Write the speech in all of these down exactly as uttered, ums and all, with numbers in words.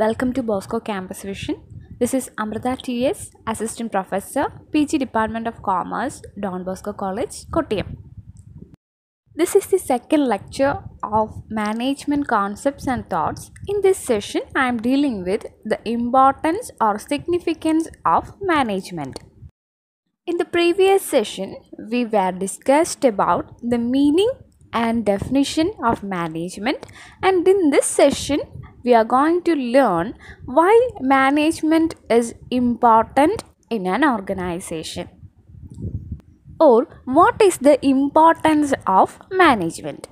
Welcome to Bosco Campus Vision. This is Amrita T S, Assistant Professor, P G Department of Commerce, Don Bosco College, Kottayam. This is the second lecture of Management Concepts and Thoughts. In this session, I am dealing with the importance or significance of management. In the previous session, we were discussed about the meaning and definition of management, and in this session we are going to learn why management is important in an organization, or what is the importance of management.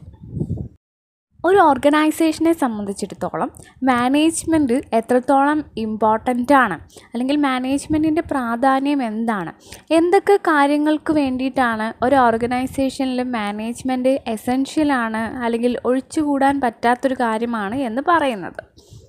ഒരു ഓർഗനൈസേഷനെ സംബന്ധിച്ചിടത്തോളം management എത്രത്തോളം important ആണ്, അല്ലെങ്കിൽ മാനേജ്മെൻറ്റിൻ്റെ പ്രാധാന്യം എന്താണ്, എന്തൊക്കെ കാര്യങ്ങൾക്ക് വേണ്ടിയിട്ടാണ് ഒരു ഓർഗനൈസേഷനിൽ മാനേജ്മെൻറ്റ് എസെൻഷ്യലാണ് അല്ലെങ്കിൽ ഒഴിച്ചുകൂടാൻ പറ്റാത്തൊരു കാര്യമാണ് എന്ന് പറയുന്നത്.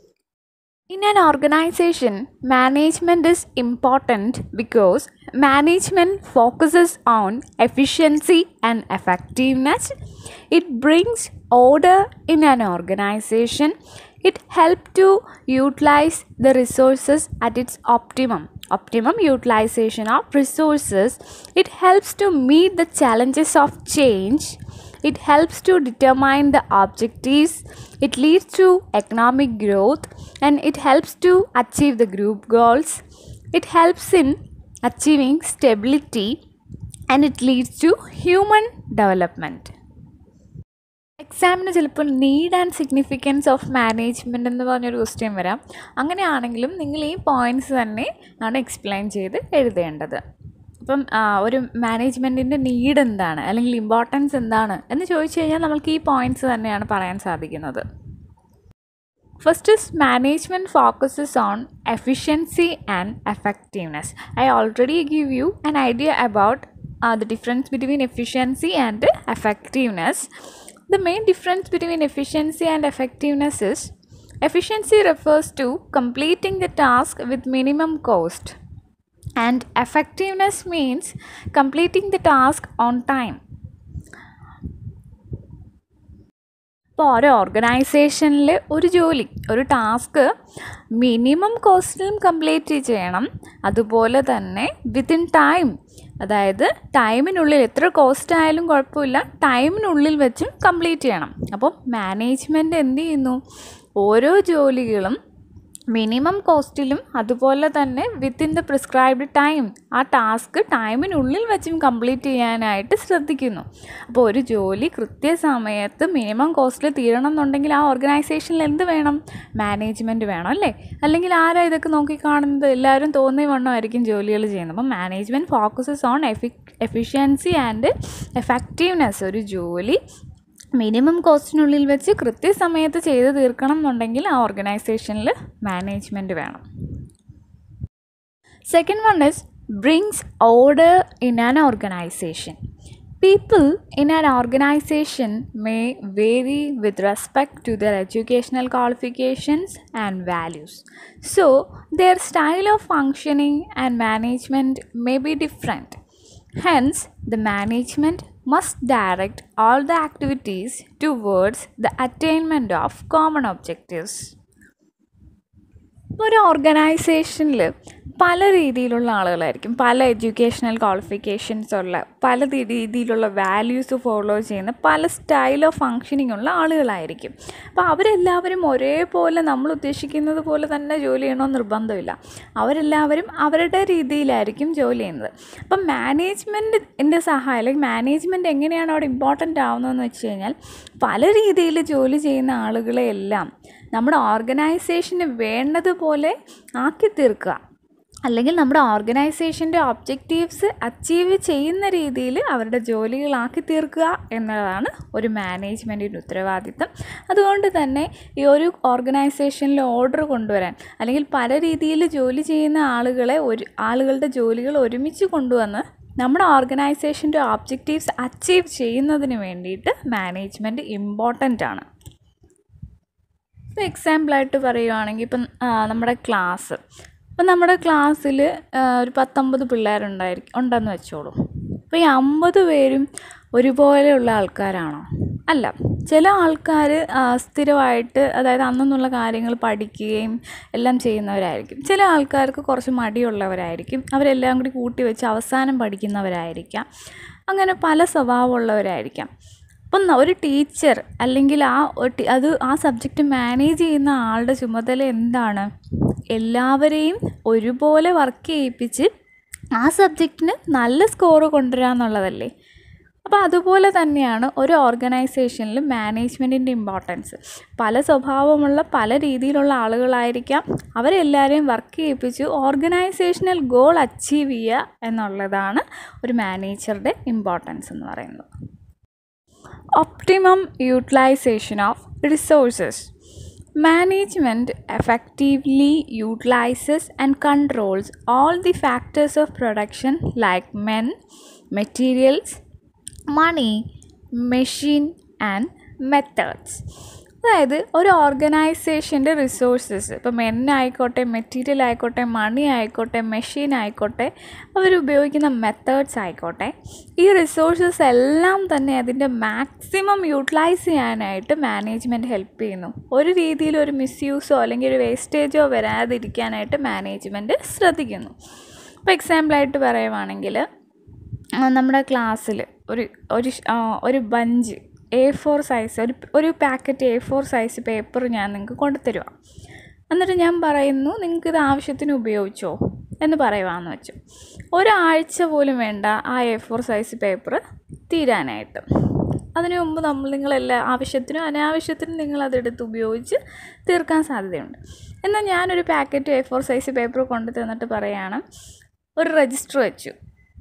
In an organization, management is important because management focuses on efficiency and effectiveness. It brings order in an organization. It helps to utilize the resources at its optimum. Optimum utilization of resources. It helps to meet the challenges of change. It helps to determine the objectives. It leads to economic growth, and it helps to achieve the group goals. It helps in achieving stability, and it leads to human development. എക്സാമിന് ചിലപ്പോൾ need and significance of management എന്ന് പറഞ്ഞൊരു question വരാം. അങ്ങനെയാണെങ്കിലും നിങ്ങൾ ഈ points തന്നെ ആണ് എക്സ്പ്ലെയിൻ ചെയ്ത് എഴുതേണ്ടത്. അപ്പം ഒരു മാനേജ്മെൻറ്റിൻ്റെ നീഡ് എന്താണ് അല്ലെങ്കിൽ ഇമ്പോർട്ടൻസ് എന്താണ് എന്ന് ചോദിച്ചു കഴിഞ്ഞാൽ നമുക്ക് ഈ പോയിൻറ്റ്സ് തന്നെയാണ് പറയാൻ സാധിക്കുന്നത്. First is management focuses on efficiency and effectiveness. I already give you an idea about the difference between efficiency and effectiveness. The main difference between efficiency and effectiveness is efficiency refers to completing the task with minimum cost, and effectiveness means completing the task on time. ഇപ്പോൾ ഒരു ഓർഗനൈസേഷനിൽ ഒരു ജോലി ഒരു task minimum കോസ്റ്റിലും complete ചെയ്യണം, അതുപോലെ തന്നെ within time, അതായത് ടൈമിനുള്ളിൽ എത്ര കോസ്റ്റ് ആയാലും കുഴപ്പമില്ല, ടൈമിനുള്ളിൽ വെച്ചും കംപ്ലീറ്റ് ചെയ്യണം. അപ്പോൾ മാനേജ്മെൻറ്റ് എന്ത് ചെയ്യുന്നു, ഓരോ ജോലികളും മിനിമം കോസ്റ്റിലും അതുപോലെ തന്നെ വിത്തിൻ ദ പ്രിസ്ക്രൈബ്ഡ് ടൈം ആ ടാസ്ക് ടൈമിനുള്ളിൽ വെച്ചും കംപ്ലീറ്റ് ചെയ്യാനായിട്ട് ശ്രദ്ധിക്കുന്നു. അപ്പോൾ ഒരു ജോലി കൃത്യസമയത്ത് മിനിമം കോസ്റ്റിൽ തീരണം എന്നുണ്ടെങ്കിൽ ആ ഓർഗനൈസേഷനിൽ എന്ത് വേണം, മാനേജ്മെൻറ്റ് വേണം അല്ലേ? അല്ലെങ്കിൽ ആരാ ഇതൊക്കെ നോക്കിക്കാണുന്നത്? എല്ലാവരും തോന്നിയ വണ്ണമായിരിക്കും ജോലികൾ ചെയ്യുന്നത്. അപ്പം മാനേജ്മെൻറ്റ് ഫോക്കസസ് ഓൺ എഫി എഫിഷ്യൻസി ആൻഡ് എഫക്റ്റീവ്നെസ്. ഒരു ജോലി മിനിമം കോസ്റ്റിനുള്ളിൽ വെച്ച് കൃത്യസമയത്ത് ചെയ്ത് തീർക്കണം എന്നുണ്ടെങ്കിൽ ആ ഓർഗനൈസേഷനിൽ മാനേജ്മെൻറ്റ് വേണം. Second one is brings order in an organisation. People in an organization may vary with respect to their educational qualifications and values. So, their style of functioning and management may be different. Hence, the management must direct all the activities towards the attainment of common objectives. ഒരു ഓർഗനൈസേഷനിൽ പല രീതിയിലുള്ള ആളുകളായിരിക്കും, പല educational qualifications ഉള്ള, പല രീതിയിലുള്ള values follow ചെയ്യുന്ന, പല സ്റ്റൈൽ ഓഫ് ഫങ്ഷനിങ് ഉള്ള ആളുകളായിരിക്കും. അപ്പോൾ അവരെല്ലാവരും ഒരേപോലെ നമ്മൾ ഉദ്ദേശിക്കുന്നത് പോലെ തന്നെ ജോലി ചെയ്യണമെന്ന് നിർബന്ധമില്ല. അവരെല്ലാവരും അവരുടെ രീതിയിലായിരിക്കും ജോലി ചെയ്യുന്നത്. അപ്പം മാനേജ്മെൻറ്റിൻ്റെ സഹായം, അല്ലെങ്കിൽ മാനേജ്മെൻറ്റ് എങ്ങനെയാണ് അവിടെ ഇമ്പോർട്ടൻ്റ് ആവുന്നതെന്ന് വെച്ച് കഴിഞ്ഞാൽ, പല രീതിയിൽ ജോലി ചെയ്യുന്ന ആളുകളെയെല്ലാം നമ്മുടെ ഓർഗനൈസേഷന് വേണ്ടതുപോലെ ആക്കി തീർക്കുക, അല്ലെങ്കിൽ നമ്മുടെ ഓർഗനൈസേഷൻ്റെ ഒബ്ജക്റ്റീവ്സ് അച്ചീവ് ചെയ്യുന്ന രീതിയിൽ അവരുടെ ജോലികളാക്കി തീർക്കുക എന്നതാണ് ഒരു മാനേജ്മെൻറ്റിൻ്റെ ഉത്തരവാദിത്തം. അതുകൊണ്ട് തന്നെ ഈ ഒരു ഓർഗനൈസേഷനിൽ ഓർഡർ കൊണ്ടുവരാൻ, അല്ലെങ്കിൽ പല രീതിയിൽ ജോലി ചെയ്യുന്ന ആളുകളെ ഒരു ആളുകളുടെ ജോലികൾ ഒരുമിച്ച് കൊണ്ടുവന്ന് നമ്മുടെ ഓർഗനൈസേഷൻ്റെ ഒബ്ജക്റ്റീവ്സ് അച്ചീവ് ചെയ്യുന്നതിന് വേണ്ടിയിട്ട് മാനേജ്മെൻറ്റ് ഇമ്പോർട്ടൻ്റ് ആണ്. ഇപ്പോൾ എക്സാമ്പിളായിട്ട് പറയുകയാണെങ്കിൽ ഇപ്പം നമ്മുടെ ക്ലാസ്, ഇപ്പം നമ്മുടെ ക്ലാസ്സിൽ ഒരു പത്തൊമ്പത് പിള്ളേരുണ്ടായിരിക്കും ഉണ്ടെന്ന് വെച്ചോളൂ. അപ്പോൾ ഈ അമ്പത് പേരും ഒരുപോലെയുള്ള ആൾക്കാരാണോ? അല്ല. ചില ആൾക്കാർ സ്ഥിരമായിട്ട് അതായത് അന്നുള്ള കാര്യങ്ങൾ പഠിക്കുകയും എല്ലാം ചെയ്യുന്നവരായിരിക്കും. ചില ആൾക്കാർക്ക് കുറച്ച് മടിയുള്ളവരായിരിക്കും, അവരെല്ലാം കൂടി കൂട്ടി വെച്ച് അവസാനം പഠിക്കുന്നവരായിരിക്കാം. അങ്ങനെ പല സ്വഭാവമുള്ളവരായിരിക്കാം. അപ്പം ഒരു ടീച്ചർ അല്ലെങ്കിൽ ആ അത് ആ സബ്ജക്റ്റ് മാനേജ് ചെയ്യുന്ന ആളുടെ ചുമതല എന്താണ്? എല്ലാവരെയും ഒരുപോലെ വർക്ക് ചെയ്യിപ്പിച്ച് ആ സബ്ജക്റ്റിന് നല്ല സ്കോറ് കൊണ്ടുവരിക എന്നുള്ളതല്ലേ. അപ്പോൾ അതുപോലെ തന്നെയാണ് ഒരു ഓർഗനൈസേഷനിൽ മാനേജ്മെൻറ്റിൻ്റെ ഇമ്പോർട്ടൻസ്. പല സ്വഭാവമുള്ള പല രീതിയിലുള്ള ആളുകളായിരിക്കാം, അവരെല്ലാവരെയും വർക്ക് ചെയ്യിപ്പിച്ച് ഓർഗനൈസേഷണൽ ഗോൾ അച്ചീവ് ചെയ്യുക എന്നുള്ളതാണ് ഒരു മാനേജറുടെ ഇമ്പോർട്ടൻസ് എന്ന് പറയുന്നത്. Optimum utilisation of resources. Management effectively utilizes and controls all the factors of production like men, materials, money, machine and methods. അതായത് ഒരു ഓർഗനൈസേഷൻ്റെ റിസോഴ്സസ്, ഇപ്പോൾ മെൻ ആയിക്കോട്ടെ, മെറ്റീരിയൽ ആയിക്കോട്ടെ, മണി ആയിക്കോട്ടെ, മെഷീൻ ആയിക്കോട്ടെ, അവരുപയോഗിക്കുന്ന മെത്തേഡ്സ് ആയിക്കോട്ടെ, ഈ റിസോഴ്സസ് എല്ലാം തന്നെ അതിൻ്റെ മാക്സിമം യൂട്ടിലൈസ് ചെയ്യാനായിട്ട് മാനേജ്മെൻറ്റ് ഹെൽപ്പ് ചെയ്യുന്നു. ഒരു രീതിയിൽ ഒരു മിസ്യൂസോ അല്ലെങ്കിൽ ഒരു വേസ്റ്റേജോ വരാതിരിക്കാനായിട്ട് മാനേജ്മെൻറ്റ് ശ്രദ്ധിക്കുന്നു. ഇപ്പോൾ എക്സാമ്പിളായിട്ട് പറയുവാണെങ്കിൽ നമ്മുടെ ക്ലാസ്സിൽ ഒരു ഒരു ഒരു ബഞ്ച് എ ഫോർ സൈസ് ഒരു ഒരു packet A four size paper ഞാൻ നിങ്ങൾക്ക് കൊണ്ടുതരുക. എന്നിട്ട് ഞാൻ പറയുന്നു നിങ്ങൾക്കിത് ആവശ്യത്തിന് ഉപയോഗിച്ചോ എന്ന് പറയുവാന്ന് വെച്ചു. ഒരാഴ്ച പോലും വേണ്ട ആ എ ഫോർ സൈസ് പേപ്പർ തീരാനായിട്ട്. അതിനു മുമ്പ് നമ്മൾ നിങ്ങളെല്ലാ ആവശ്യത്തിനും അനാവശ്യത്തിനും നിങ്ങളതെടുത്ത് ഉപയോഗിച്ച് തീർക്കാൻ സാധ്യതയുണ്ട്. എന്നാൽ ഞാനൊരു packet A four size paper കൊണ്ടു തന്നിട്ട് പറയുകയാണ്, ഒരു രജിസ്റ്റർ വെച്ചു,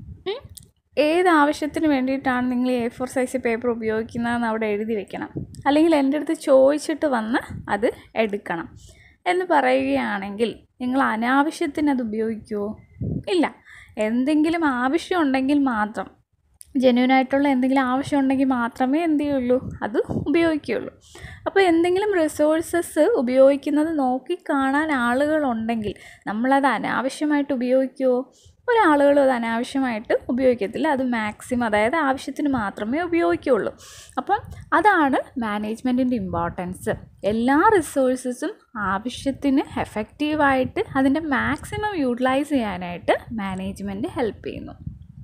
ഏത് ആവശ്യത്തിന് വേണ്ടിയിട്ടാണ് നിങ്ങൾ എ ഫോർ സൈസ് പേപ്പർ ഉപയോഗിക്കുന്നതെന്ന് അവിടെ എഴുതി വെക്കണം, അല്ലെങ്കിൽ എൻ്റെ അടുത്ത് ചോദിച്ചിട്ട് വന്ന് അത് എടുക്കണം എന്ന് പറയുകയാണെങ്കിൽ നിങ്ങൾ അനാവശ്യത്തിന് അത് ഉപയോഗിക്കുമോ? ഇല്ല. എന്തെങ്കിലും ആവശ്യമുണ്ടെങ്കിൽ മാത്രം, ജെന്യൂനായിട്ടുള്ള എന്തെങ്കിലും ആവശ്യമുണ്ടെങ്കിൽ മാത്രമേ എന്ത് ചെയ്യുള്ളൂ, അത് ഉപയോഗിക്കുകയുള്ളൂ. അപ്പോൾ എന്തെങ്കിലും റിസോഴ്സസ് ഉപയോഗിക്കുന്നത് നോക്കിക്കാണാൻ ആളുകളുണ്ടെങ്കിൽ നമ്മളത് അനാവശ്യമായിട്ട് ഉപയോഗിക്കുമോ? ഒരാളുകളും അത് അനാവശ്യമായിട്ട് ഉപയോഗിക്കത്തില്ല. അത് മാക്സിമം, അതായത് ആവശ്യത്തിന് മാത്രമേ ഉപയോഗിക്കുകയുള്ളൂ. അപ്പം അതാണ് മാനേജ്മെൻറ്റിൻ്റെ ഇമ്പോർട്ടൻസ്. എല്ലാ റിസോഴ്സസും ആവശ്യത്തിന് എഫക്റ്റീവായിട്ട് അതിൻ്റെ മാക്സിമം യൂട്ടിലൈസ് ചെയ്യാനായിട്ട് മാനേജ്മെൻറ്റ് ഹെൽപ്പ് ചെയ്യുന്നു.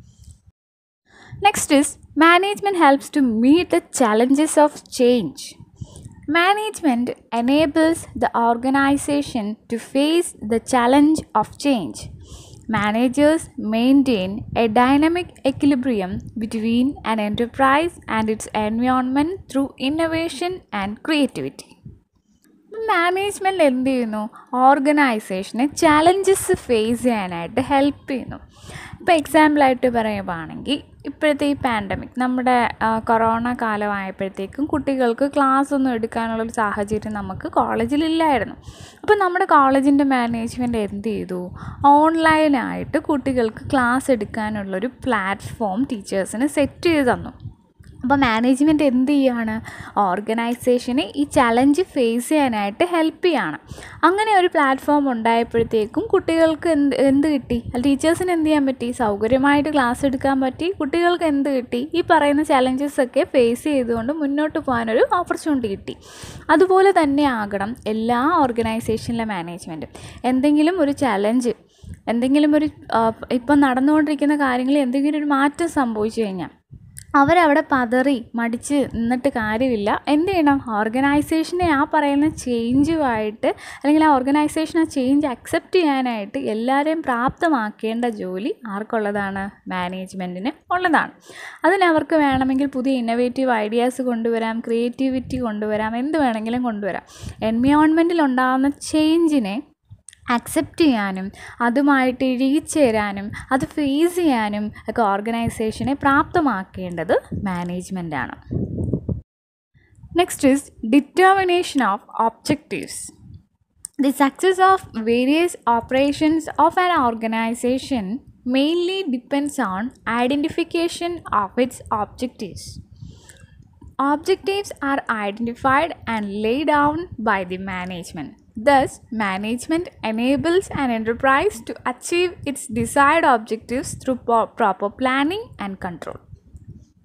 Next is management helps to meet the challenges of change. Management enables the organization to face the challenge of change. Managers maintain a dynamic equilibrium between an enterprise and its environment through innovation and creativity. Management എന്ത് ചെയ്യുന്നു? ഓർഗനൈസേഷനെ challenges face ചെയ്യാനായിട്ട് help ചെയ്യുന്നു. ഇപ്പോൾ എക്സാമ്പിളായിട്ട് പറയുകയാണെങ്കിൽ ഇപ്പോഴത്തെ ഈ pandemic, നമ്മുടെ കൊറോണ കാലമായപ്പോഴത്തേക്കും കുട്ടികൾക്ക് ക്ലാസ് ഒന്നും എടുക്കാനുള്ളൊരു സാഹചര്യം നമുക്ക് കോളേജിലില്ലായിരുന്നു. അപ്പോൾ നമ്മുടെ കോളേജിൻ്റെ മാനേജ്മെൻറ്റ് എന്ത് ചെയ്തു? ഓൺലൈനായിട്ട് കുട്ടികൾക്ക് ക്ലാസ് എടുക്കാനുള്ളൊരു പ്ലാറ്റ്ഫോം ടീച്ചേഴ്സിന് സെറ്റ് ചെയ്ത് തന്നു. അപ്പോൾ മാനേജ്മെൻറ്റ് എന്ത് ചെയ്യുകയാണ്? ഓർഗനൈസേഷനെ ഈ ചലഞ്ച് ഫേസ് ചെയ്യാനായിട്ട് ഹെൽപ്പ് ചെയ്യുകയാണ്. അങ്ങനെ ഒരു പ്ലാറ്റ്ഫോം ഉണ്ടായപ്പോഴത്തേക്കും കുട്ടികൾക്ക് എന്ത് എന്ത് കിട്ടി? ടീച്ചേഴ്സിന് എന്ത് ചെയ്യാൻ പറ്റി? സൗകര്യമായിട്ട് ക്ലാസ് എടുക്കാൻ പറ്റി. കുട്ടികൾക്ക് എന്ത് കിട്ടി? ഈ പറയുന്ന ചലഞ്ചസൊക്കെ ഫേസ് ചെയ്തുകൊണ്ട് മുന്നോട്ട് പോകാനൊരു ഓപ്പർച്യൂണിറ്റി കിട്ടി. അതുപോലെ തന്നെ ആകണം എല്ലാ ഓർഗനൈസേഷനിലെ മാനേജ്മെൻറ്റും. എന്തെങ്കിലും ഒരു ചലഞ്ച്, എന്തെങ്കിലും ഒരു ഇപ്പം നടന്നുകൊണ്ടിരിക്കുന്ന കാര്യങ്ങളിൽ എന്തെങ്കിലും ഒരു മാറ്റം സംഭവിച്ചു കഴിഞ്ഞാൽ അവരവിടെ പതറി മടിച്ച് നിന്നിട്ട് കാര്യമില്ല. എന്ത് ചെയ്യണം? ഓർഗനൈസേഷനെ ആ പറയുന്ന ചേഞ്ചുമായിട്ട്, അല്ലെങ്കിൽ ആ ഓർഗനൈസേഷൻ ആ ചേഞ്ച് അക്സെപ്റ്റ് ചെയ്യാനായിട്ട് എല്ലാവരെയും പ്രാപ്തമാക്കേണ്ട ജോലി ആർക്കുള്ളതാണ്? മാനേജ്മെൻറ്റിന് ഉള്ളതാണ്. അതിനവർക്ക് വേണമെങ്കിൽ പുതിയ ഇന്നോവേറ്റീവ് ഐഡിയാസ് കൊണ്ടുവരാം, ക്രിയേറ്റിവിറ്റി കൊണ്ടുവരാം, എന്ത് വേണമെങ്കിലും കൊണ്ടുവരാം. എൻവയോൺമെൻറ്റിൽ ഉണ്ടാകുന്ന ചേഞ്ചിനെ അക്സെപ്റ്റ് ചെയ്യാനും അതുമായിട്ട് ഇഴകിച്ചേരാനും അത് ഫേസ് ചെയ്യാനും ഒക്കെ ഓർഗനൈസേഷനെ പ്രാപ്തമാക്കേണ്ടത് മാനേജ്മെൻറ്റാണ്. Next is determination of objectives. The success of various operations of an organisation mainly depends on identification of its objectives. Objectives are identified and laid down by the management. Thus, management enables an enterprise to achieve its desired objectives through po- proper planning and control.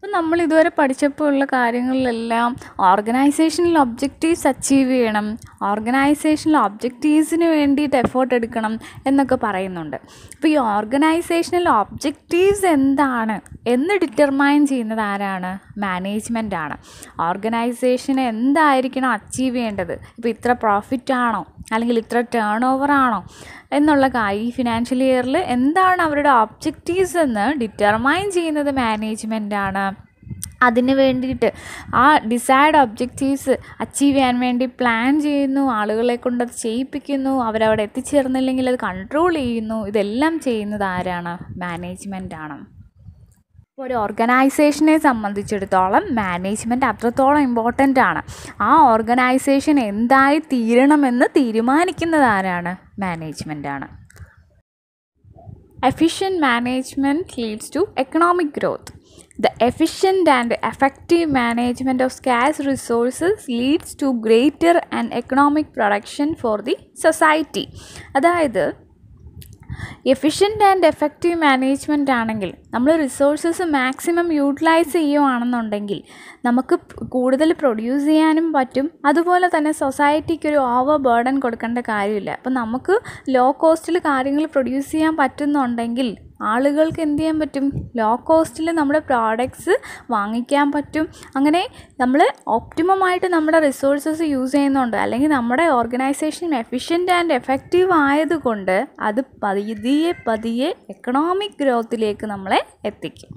അപ്പം നമ്മൾ ഇതുവരെ പഠിച്ചപ്പോൾ ഉള്ള കാര്യങ്ങളിലെല്ലാം organisational objectives achieve ചെയ്യണം, organisational ഒബ്ജക്റ്റീവ്സിന് വേണ്ടിയിട്ട് effort എടുക്കണം എന്നൊക്കെ പറയുന്നുണ്ട്. അപ്പോൾ ഈ ഓർഗനൈസേഷണൽ ഒബ്ജക്റ്റീവ്സ് എന്താണ് എന്ന് ഡിറ്റർമൈൻ ചെയ്യുന്നത് ആരാണ്? മാനേജ്മെൻ്റ് ആണ്. ഓർഗനൈസേഷന് എന്തായിരിക്കണം അച്ചീവ് ചെയ്യേണ്ടത്, ഇപ്പോൾ ഇത്ര പ്രോഫിറ്റ് ആണോ അല്ലെങ്കിൽ ഇത്ര ടേൺ ഓവർ ആണോ എന്നുള്ള കാര്യം, ഈ ഫിനാൻഷ്യൽ ഇയറിൽ എന്താണ് അവരുടെ ഒബ്ജക്റ്റീവ്സ് എന്ന് ഡിറ്റർമൈൻ ചെയ്യുന്നത് മാനേജ്മെൻ്റ് ആണ്. അതിന് വേണ്ടിയിട്ട് ആ ഡിസൈഡ് ഒബ്ജക്റ്റീവ്സ് അച്ചീവ് ചെയ്യാൻ വേണ്ടി പ്ലാൻ ചെയ്യുന്നു, ആളുകളെ കൊണ്ട് അത് ചെയ്യിപ്പിക്കുന്നു, അവരവിടെ എത്തിച്ചേർന്നില്ലെങ്കിൽ അത് കൺട്രോൾ ചെയ്യുന്നു. ഇതെല്ലാം ചെയ്യുന്നത് ആരാണ്? മാനേജ്മെൻ്റ് ആണ്. ഇപ്പോൾ ഒരു ഓർഗനൈസേഷനെ സംബന്ധിച്ചിടത്തോളം മാനേജ്മെൻറ്റ് അത്രത്തോളം ഇമ്പോർട്ടൻ്റ് ആണ്. ആ ഓർഗനൈസേഷൻ എന്തായി തീരണമെന്ന് തീരുമാനിക്കുന്നത് ആരാണ്? മാനേജ്മെൻ്റ് ആണ്. Efficient management leads to economic growth. The efficient and effective management of scarce resources leads to greater and economic production for the society. അതായത് എഫിഷ്യൻ്റ് ആൻഡ് എഫക്റ്റീവ് മാനേജ്മെൻ്റ് ആണെങ്കിൽ നമ്മൾ റിസോഴ്സസ് മാക്സിമം യൂട്ടിലൈസ് ചെയ്യുകയാണെന്നുണ്ടെങ്കിൽ നമുക്ക് കൂടുതൽ produce ചെയ്യാനും പറ്റും. അതുപോലെ തന്നെ സൊസൈറ്റിക്ക് ഒരു ഓവർ ബേർഡൻ കൊടുക്കേണ്ട കാര്യമില്ല. അപ്പം നമുക്ക് ലോ കോസ്റ്റിൽ കാര്യങ്ങൾ പ്രൊഡ്യൂസ് ചെയ്യാൻ പറ്റുന്നുണ്ടെങ്കിൽ ആളുകൾക്ക് എന്ത് ചെയ്യാൻ പറ്റും? ലോ കോസ്റ്റിൽ നമ്മുടെ പ്രോഡക്ട്സ് വാങ്ങിക്കാൻ പറ്റും. അങ്ങനെ നമ്മൾ ഒപ്റ്റിമമായിട്ട് നമ്മുടെ റിസോഴ്സസ് യൂസ് ചെയ്യുന്നുണ്ട്, അല്ലെങ്കിൽ നമ്മുടെ ഓർഗനൈസേഷൻ എഫിഷ്യൻ്റ് ആൻഡ് എഫക്റ്റീവ് ആയതുകൊണ്ട് അത് പതിയെ പതിയെ എക്കണോമിക് ഗ്രോത്തിലേക്ക് നമ്മളെ എത്തിക്കും.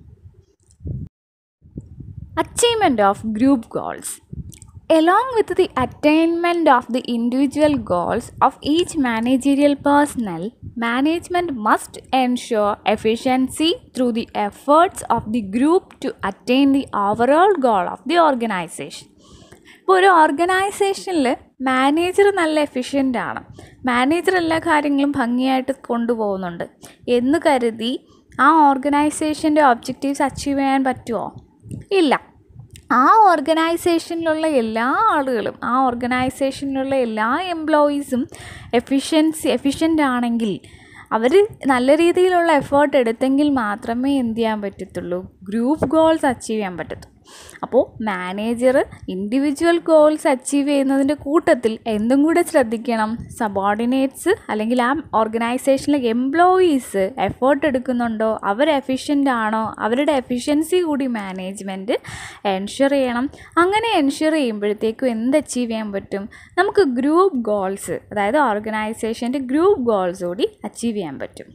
Achievement of group goals. Along with the attainment of the individual goals of each managerial personnel, management must ensure efficiency through the efforts of the group to attain the overall goal of the organization. ഇപ്പോൾ ഒരു ഓർഗനൈസേഷനിൽ manager നല്ല efficient ആണ്, manager എല്ലാ കാര്യങ്ങളും ഭംഗിയായിട്ട് കൊണ്ടുപോകുന്നുണ്ട് എന്ന് കരുതി ആ ഓർഗനൈസേഷൻ്റെ ഒബ്ജക്റ്റീവ്സ് അച്ചീവ് ചെയ്യാൻ പറ്റുമോ? ഇല്ല. ആ ഓർഗനൈസേഷനിലുള്ള എല്ലാ ആളുകളും, ആ ഓർഗനൈസേഷനിലുള്ള എല്ലാ എംപ്ലോയീസും എഫിഷ്യൻസി എഫിഷ്യൻ്റ് ആണെങ്കിൽ, അവർ നല്ല രീതിയിലുള്ള എഫേർട്ട് എടുത്തെങ്കിൽ മാത്രമേ എന്ത് ചെയ്യാൻ പറ്റത്തുള്ളൂ? ഗ്രൂപ്പ് ഗോൾസ് അച്ചീവ് ചെയ്യാൻ പറ്റത്തുള്ളൂ. അപ്പോൾ മാനേജർ ഇൻഡിവിജ്വൽ ഗോൾസ് അച്ചീവ് ചെയ്യുന്നതിൻ്റെ കൂട്ടത്തിൽ എന്തും കൂടെ ശ്രദ്ധിക്കണം, സബോർഡിനേറ്റ്സ് അല്ലെങ്കിൽ ആ ഓർഗനൈസേഷനിലെ എംപ്ലോയീസ് എഫേർട്ട് എടുക്കുന്നുണ്ടോ, അവർ എഫിഷ്യൻ്റ് ആണോ, അവരുടെ എഫിഷ്യൻസി കൂടി മാനേജ്മെൻറ്റ് എൻഷുർ ചെയ്യണം. അങ്ങനെ എൻഷുർ ചെയ്യുമ്പോഴത്തേക്കും എന്ത് അച്ചീവ് ചെയ്യാൻ പറ്റും? നമുക്ക് ഗ്രൂപ്പ് ഗോൾസ്, അതായത് ഓർഗനൈസേഷൻ്റെ ഗ്രൂപ്പ് ഗോൾസ് കൂടി അച്ചീവ് ചെയ്യാൻ പറ്റും.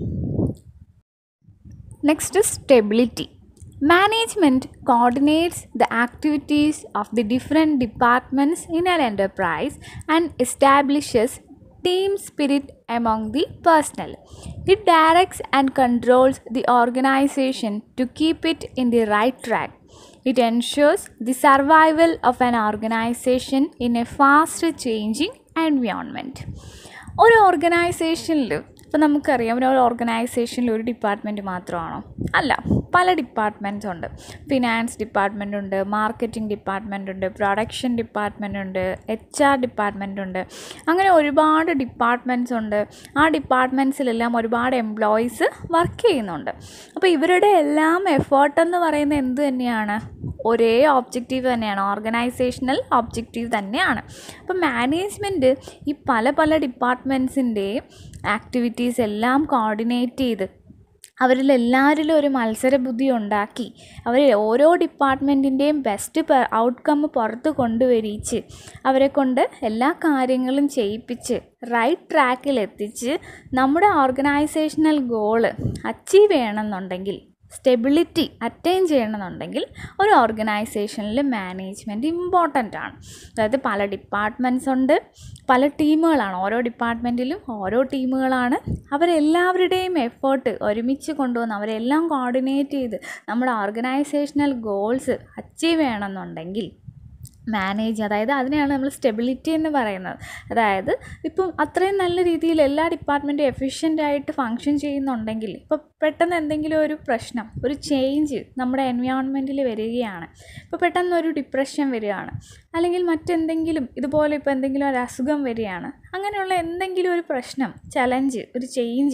Next, stability. Management coordinates the activities of the different departments in an enterprise and establishes team spirit among the personnel. It directs and controls the organization to keep it in the right track. It ensures the survival of an organization in a fast changing environment. ഒരു ഓർഗനൈസേഷനിൽ ഇപ്പോൾ നമുക്കറിയാം, ഒരു ഓർഗനൈസേഷനിൽ ഒരു department മാത്രമാണോ? അല്ല, പല ഡിപ്പാർട്ട്മെൻറ്റ്സ് ഉണ്ട്. ഫിനാൻസ് ഡിപ്പാർട്ട്മെൻ്റ് ഉണ്ട്, മാർക്കറ്റിംഗ് ഡിപ്പാർട്ട്മെൻ്റ് ഉണ്ട്, പ്രൊഡക്ഷൻ ഡിപ്പാർട്ട്മെൻ്റ് ഉണ്ട്, എച്ച് ആർ ഡിപ്പാർട്ട്മെൻ്റ് ഉണ്ട്. അങ്ങനെ ഒരുപാട് ഡിപ്പാർട്ട്മെൻറ്റ്സ് ഉണ്ട്. ആ ഡിപ്പാർട്ട്മെൻറ്റ്സിലെല്ലാം ഒരുപാട് എംപ്ലോയീസ് വർക്ക് ചെയ്യുന്നുണ്ട്. അപ്പോൾ ഇവരുടെ എല്ലാം എഫേർട്ട് എന്ന് പറയുന്നത് എന്ത് തന്നെയാണ്? ഒരേ ഒബ്ജക്റ്റീവ് തന്നെയാണ്, ഓർഗനൈസേഷണൽ ഒബ്ജക്റ്റീവ് തന്നെയാണ്. അപ്പം മാനേജ്മെൻറ്റ് ഈ പല പല ഡിപ്പാർട്ട്മെൻറ്റ്സിൻ്റെ ആക്ടിവിറ്റീസ് എല്ലാം കോർഡിനേറ്റ് ചെയ്ത് അവരിൽ എല്ലാവരിലും ഒരു മത്സര ബുദ്ധി ഉണ്ടാക്കി അവർ ഓരോ ഡിപ്പാർട്ട്മെൻറ്റിൻ്റെയും ബെസ്റ്റ് ഔട്ട്കം പുറത്ത് കൊണ്ടുവരിച്ച് അവരെ കൊണ്ട് എല്ലാ കാര്യങ്ങളും ചെയ്യിപ്പിച്ച് റൈറ്റ് ട്രാക്കിൽ എത്തിച്ച് നമ്മുടെ ഓർഗനൈസേഷണൽ ഗോള് അച്ചീവ് ചെയ്യണമെന്നുണ്ടെങ്കിൽ, സ്റ്റെബിലിറ്റി അറ്റൈൻ ചെയ്യണമെന്നുണ്ടെങ്കിൽ ഒരു ഓർഗനൈസേഷനിൽ മാനേജ്മെൻറ്റ് ഇമ്പോർട്ടൻ്റ് ആണ്. അതായത് പല ഡിപ്പാർട്ട്മെൻറ്റ്സ് ഉണ്ട്, പല ടീമുകളാണ്, ഓരോ ഡിപ്പാർട്ട്മെൻറ്റിലും ഓരോ ടീമുകളാണ്. അവരെല്ലാവരുടെയും എഫേർട്ട് ഒരുമിച്ച് കൊണ്ടുവന്ന് അവരെല്ലാം കോർഡിനേറ്റ് ചെയ്ത് നമ്മുടെ ഓർഗനൈസേഷണൽ ഗോൾസ് അച്ചീവ് ചെയ്യണമെന്നുണ്ടെങ്കിൽ മാനേജ്, അതായത് അതിനെയാണ് നമ്മൾ സ്റ്റെബിലിറ്റി എന്ന് പറയുന്നത്. അതായത് ഇപ്പം അത്രയും നല്ല രീതിയിൽ എല്ലാ ഡിപ്പാർട്ട്മെൻറ്റും എഫിഷ്യൻ്റ് ആയിട്ട് ഫങ്ഷൻ ചെയ്യുന്നുണ്ടെങ്കിൽ, ഇപ്പോൾ പെട്ടെന്ന് എന്തെങ്കിലും ഒരു പ്രശ്നം, ഒരു ചേഞ്ച് നമ്മുടെ എൻവയോൺമെൻറ്റിൽ വരികയാണ്, ഇപ്പോൾ പെട്ടെന്ന് ഒരു ഡിപ്രഷൻ വരികയാണ്, അല്ലെങ്കിൽ മറ്റെന്തെങ്കിലും ഇതുപോലെ ഇപ്പോൾ എന്തെങ്കിലും ഒരു അസുഖം വരികയാണ്, അങ്ങനെയുള്ള എന്തെങ്കിലും ഒരു പ്രശ്നം, ചലഞ്ച്, ഒരു ചേഞ്ച്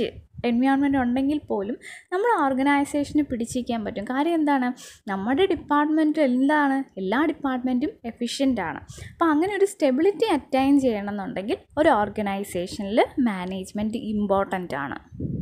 എൻവയോൺമെൻറ്റ് ഉണ്ടെങ്കിൽ പോലും നമ്മുടെ ഓർഗനൈസേഷന് പിടിച്ചിരിക്കാൻ പറ്റും. കാര്യം എന്താണ്, നമ്മുടെ ഡിപ്പാർട്ട്മെൻറ്റ് എന്താണ്, എല്ലാ ഡിപ്പാർട്ട്മെൻറ്റും എഫിഷ്യൻ്റ് ആണ്. അപ്പോൾ അങ്ങനെ ഒരു സ്റ്റെബിലിറ്റി അറ്റൈൻ ചെയ്യണമെന്നുണ്ടെങ്കിൽ ഒരു ഓർഗനൈസേഷനിൽ മാനേജ്മെൻറ്റ് ഇമ്പോർട്ടൻ്റ് ആണ്.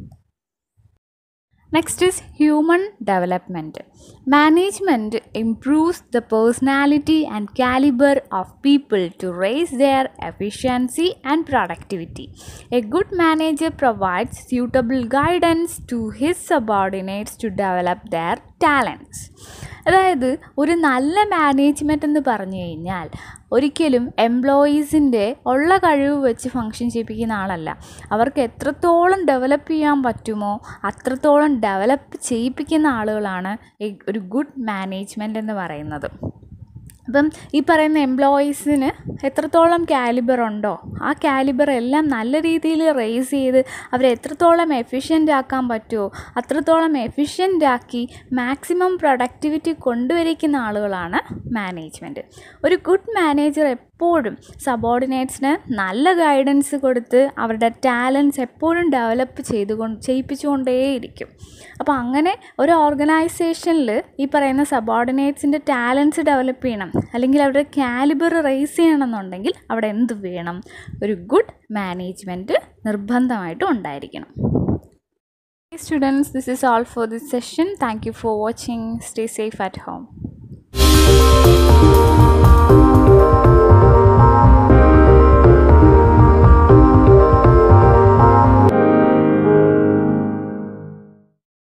Next is human development. Management improves the personality and caliber of people to raise their efficiency and productivity. A good manager provides suitable guidance to his subordinates to develop their talents. അതായത് ഒരു നല്ല management എന്ന് പറഞ്ഞു കഴിഞ്ഞാൽ ഒരിക്കലും എംപ്ലോയീസിൻ്റെ ഉള്ള കഴിവ് വെച്ച് ഫങ്ഷൻ ചെയ്യിപ്പിക്കുന്ന ആളല്ല. അവർക്ക് എത്രത്തോളം ഡെവലപ്പ് ചെയ്യാൻ പറ്റുമോ അത്രത്തോളം ഡെവലപ്പ് ചെയ്യിപ്പിക്കുന്ന ആളുകളാണ് ഒരു ഗുഡ് മാനേജ്മെൻറ്റ് എന്ന് പറയുന്നത്. അപ്പം ഈ പറയുന്ന എംപ്ലോയീസിന് എത്രത്തോളം കാലിബർ ഉണ്ടോ ആ കാലിബർ എല്ലാം നല്ല രീതിയിൽ റേസ് ചെയ്ത് അവരെ എത്രത്തോളം എഫിഷ്യൻ്റ് ആക്കാൻ പറ്റുമോ അത്രത്തോളം എഫിഷ്യൻ്റ് ആക്കി മാക്സിമം പ്രൊഡക്ടിവിറ്റി കൊണ്ടുവരിക്കുന്ന ആളുകളാണ് മാനേജ്മെൻറ്റ്. ഒരു ഗുഡ് മാനേജർ എപ്പോഴും സബോർഡിനേറ്റ്സിന് നല്ല ഗൈഡൻസ് കൊടുത്ത് അവരുടെ ടാലൻസ് എപ്പോഴും ഡെവലപ്പ് ചെയ്തുകൊണ്ട് ചെയ്യിപ്പിച്ചുകൊണ്ടേയിരിക്കും. അപ്പോൾ അങ്ങനെ ഒരു ഓർഗനൈസേഷനിൽ ഈ പറയുന്ന സബോർഡിനേറ്റ്സിൻ്റെ ടാലൻസ് ഡെവലപ്പ് ചെയ്യണം അല്ലെങ്കിൽ അവരുടെ കാലിബർ റേസ് ചെയ്യണമെന്നുണ്ടെങ്കിൽ അവിടെ എന്ത് വേണം, ഒരു ഗുഡ് മാനേജ്മെൻറ്റ് നിർബന്ധമായിട്ടും ഉണ്ടായിരിക്കണം. Students, this is all for this session. Thank you for watching. Stay safe at home.